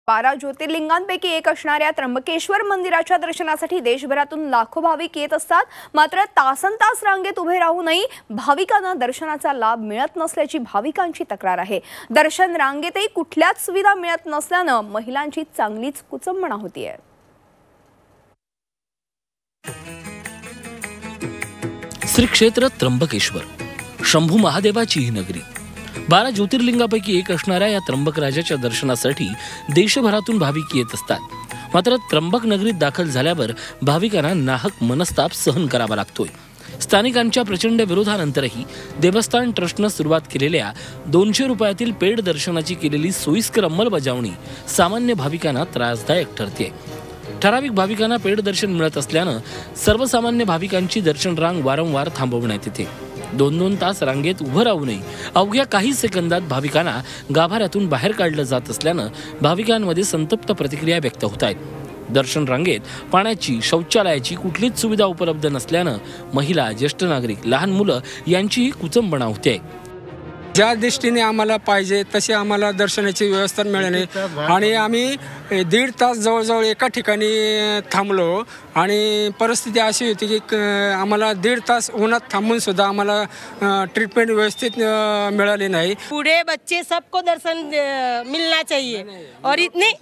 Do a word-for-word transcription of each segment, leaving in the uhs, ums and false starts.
बारा ज्योतिर्लिंगांपैकी एक असणाऱ्या त्र्यंबकेश्वर मंदिराच्या दर्शनासाठी देशभरातून लाखो भाविक येत असतात। मात्र तासनतास रांगेत उभे राहूनही भाविकांना दर्शनाचा लाभ मिळत नसल्याची भाविकांची तक्रार आहे। दर्शन रांगेतही कुठल्याच सुविधा मिळत नसल्याने महिलांची चांगलीच कुचंबणा होतीये। श्री क्षेत्र त्र्यंबकेश्वर शंभू महादेवाची ही नगरी। बारा ज्योतिर्लिंगापैकी एक असणाऱ्या या त्र्यंबक राजाच्या दर्शनासाठी देशभरातून भाविक येत असतात। मात्र त्र्यंबक नगरीत दाखल झाल्यावर भाविकांना नाहक मनस्ताप सहन करावा लागतोय। स्थानिकांच्या प्रचंड विरोधानंतरही देवस्थान ट्रस्टने सुरुवात केलेल्या दोनशे रुपयातील पेड दर्शनाची केलेली सोयीस्कर अंमलबजावणी सामान्य भाविकांना त्रासदायक ठरते। ठराविक भाविकांना पेड दर्शन मिळत असल्याने सर्वसामान्य भाविकांची दर्शन रांग वारंवार थांबवण्यात येते। दोन दोन तास रांगेत उभं राहूनही अवघ्या काही सेकंदात भाविकांना गाभाऱ्यातून बाहेर काढलं जात असल्याने भाविकांमध्ये संतप्त प्रतिक्रिया व्यक्त होत आहेत। दर्शन रांगेत पाण्याची शौचालयाची कुठलीच सुविधा उपलब्ध नसल्याने महिला, ज्येष्ठ नागरिक, लहान मुलं यांचीही कुचंबणा होते। ज्या दृष्टीने आम्हाला पाहिजे तशी आम्हाला दर्शनाची व्यवस्था मिळाली आणि आम्ही दीड तास जवळजवळ एका ठिकाणी थांबलो आणि परिस्थिती अशी होती की आम्हाला दीड तास उन्हात थांबून सुद्धा आम्हाला ट्रीटमेंट व्यवस्थित मिळाली नाही। बूढ़े बच्चे सबको दर्शन मिलना चाहिए और इतने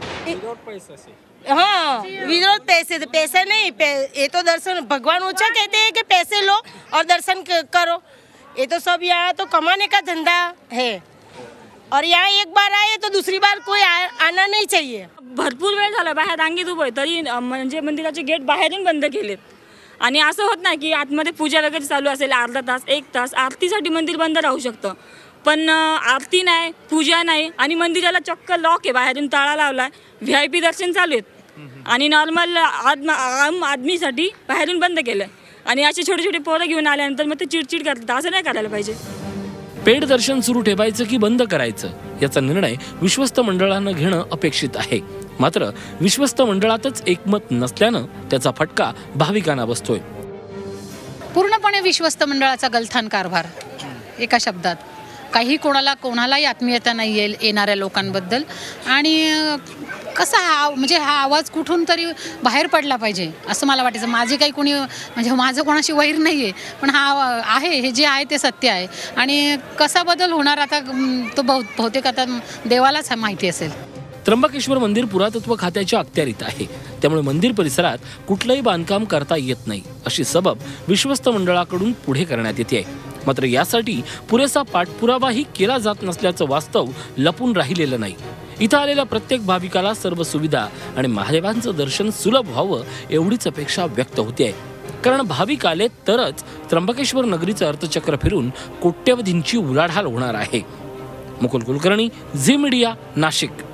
हाँ विरोध पैसे पैसे नहीं पे, ये तो दर्शन भगवान ऊंचा कहते हैं कि पैसे लो और दर्शन करो। ये तो सब यहाँ तो कमाने का धंधा है और यहाँ एक बार आए तो दूसरी बार कोई आ, आना नहीं चाहिए। भरपूर वेळ झाला बाहेर रांगेत उभे तरी म्हणजे मंदिराचे गेट बाहेरून बंद केलेत आणि असं होत नाही की आतमध्ये पूजा वगैरे चालू असेल अर्धा तास एक तास आरतीसाठी मंदिर बंद राहू शकतं, पण आरती नाही, पूजा नाही आणि मंदिराला चक्क लॉक आहे, बाहेरून ताळा लावलाय। व्ही आय पी दर्शन चालू आहेत आणि नॉर्मल आम आदमीसाठी बाहेरून बंद केलंय आणि असे छोटे छोटे पोरं घेऊन आल्यानंतर मग ते चिडचिड करतात। असं नाही करायला पाहिजे। पेड दर्शन सुरू ठेवायचं की बंद करायचं याचा निर्णय विश्वस्त मंडळानं घेणं अपेक्षित आहे। मात्र विश्वस्त मंडळातच एकमत नसल्यानं त्याचा फटका भाविकांना बसतोय। पूर्णपणे विश्वस्त मंडळाचा गलथान कारभार। एका शब्दात काही कोणाला कोणालाही आत्मीयता नाही येणाऱ्या लोकांबद्दल आणि कसा हा म्हणजे हा आवाज कुठून तरी बाहेर पडला पाहिजे असं मला वाटायचं। माझे काही कोणी म्हणजे माझं कोणाशी वैर नाही आहे, पण हा आहे हे जे आहे ते सत्य आहे आणि कसा बदल होणार आता तो बहुतेक आता देवालाच माहिती असेल। त्र्यंबकेश्वर मंदिर पुरातत्व खात्याच्या अखत्यारीत आहे, त्यामुळे मंदिर परिसरात कुठलंही बांधकाम करता येत नाही अशी सबब विश्वस्त मंडळाकडून पुढे करण्यात येते। मात्र यासाठी पुरेसा पाठपुरावाही केला जात नसल्याचं वास्तव लपून राहिलेलं नाही। इथं आलेल्या प्रत्येक भाविकाला सर्व सुविधा आणि महादेवांचं दर्शन सुलभ व्हावं एवढीच अपेक्षा व्यक्त होते, कारण भाविक आले तरच त्र्यंबकेश्वर नगरीचं अर्थचक्र फिरून कोट्यवधींची उलाढाल होणार आहे। Mukul Kulkarni, Zee media, Nashik.